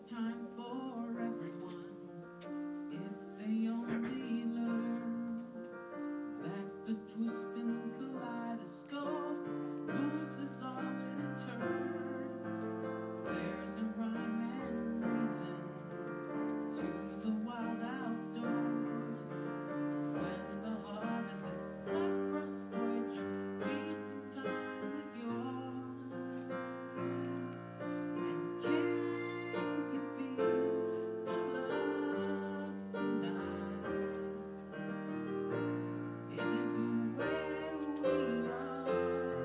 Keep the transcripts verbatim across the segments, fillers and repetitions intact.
time for everyone if they only learn that the twisting kaleidoscope moves us all in turn. There's a rhyme and reason to the wild outdoors when the heart of the star-crossed Voyager beats in time with yours. And can you feel the love tonight? It is where we are.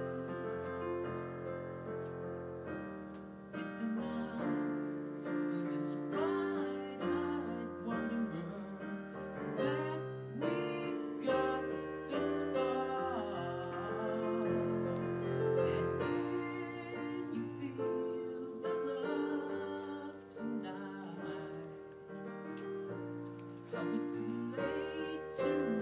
It's enough for this wide-eyed wanderer that we've got this far. And can you feel the love tonight? How it's late tonight.